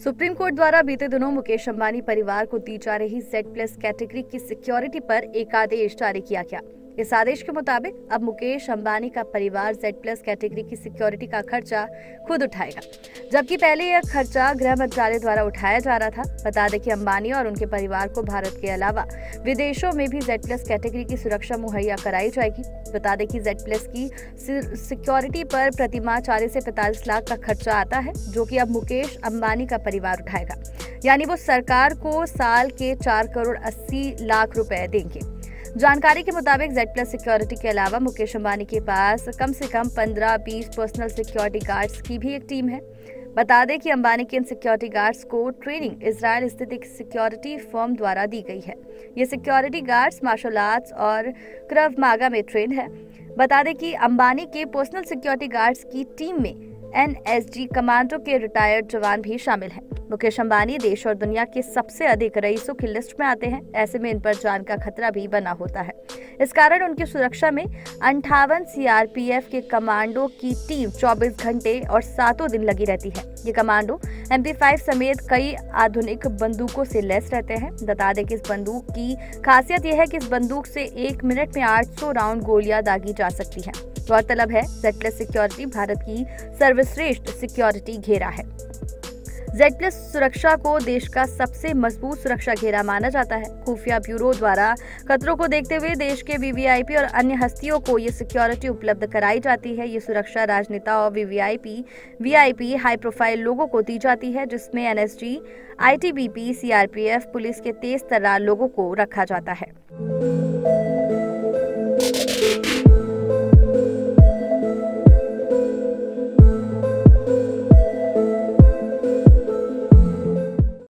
Supreme court द्वारा बीते दिनों मुकेश अंबानी परिवार को दी जा रही Z+ कैटेगरी की सिक्योरिटी पर एक आदेश जारी किया गया। इस आदेश के मुताबिक अब मुकेश अंबानी का परिवार Z+ कैटेगरी की सिक्योरिटी का खर्चा खुद उठाएगा, जबकि पहले यह खर्चा गृह मंत्रालय द्वारा उठाया जा रहा था। बता दें कि अंबानी और उनके परिवार को भारत के अलावा विदेशों में भी Z+ कैटेगरी की सुरक्षा मुहैया कराई जाएगी। बता दें कि Z+ की सिक्योरिटी पर प्रतिमाह 40 से 45 लाख का खर्चा आता है, जो कि अब मुकेश अंबानी का परिवार उठाएगा। यानी वो सरकार को साल के 4 करोड़ 80 लाख रुपए देंगे। जानकारी के मुताबिक Z+ सिक्योरिटी के अलावा मुकेश अंबानी के पास कम से कम 15-20 पर्सनल सिक्योरिटी गार्ड्स की भी एक टीम है। बता दें कि अंबानी के इन सिक्योरिटी गार्ड्स को ट्रेनिंग इजराइल स्थित एक सिक्योरिटी फर्म द्वारा दी गई है। ये सिक्योरिटी गार्ड्स मार्शल आर्ट्स और क्रव मागा में ट्रेन है। बता दें कि अंबानी के पर्सनल सिक्योरिटी गार्ड्स की टीम में NSG कमांडो के रिटायर्ड जवान भी शामिल हैं। मुकेश अंबानी देश और दुनिया के सबसे अधिक रईसों की लिस्ट में आते हैं। ऐसे में इन पर जान का खतरा भी बना होता है। इस कारण उनकी सुरक्षा में 58 CRPF के कमांडो की टीम 24 घंटे और 7 दिन लगी रहती है। ये कमांडो MP5 समेत कई आधुनिक बंदूकों से लैस रहते हैं। बता दें कि इस बंदूक की खासियत यह है कि इस बंदूक से 1 मिनट में 800 राउंड गोलियां दागी जा सकती हैं। गौरतलब है Z+ सिक्योरिटी भारत की सर्वश्रेष्ठ सिक्योरिटी घेरा है। Z+ सुरक्षा को देश का सबसे मजबूत सुरक्षा घेरा माना जाता है। खुफिया ब्यूरो द्वारा खतरों को देखते हुए देश के VVIP और अन्य हस्तियों को ये सिक्योरिटी उपलब्ध कराई जाती है। ये सुरक्षा राजनेता और VIP हाई प्रोफाइल लोगों को दी जाती है, जिसमें NSG, ITBP, CRPF, पुलिस के तेज तर्रार लोगों को रखा जाता है।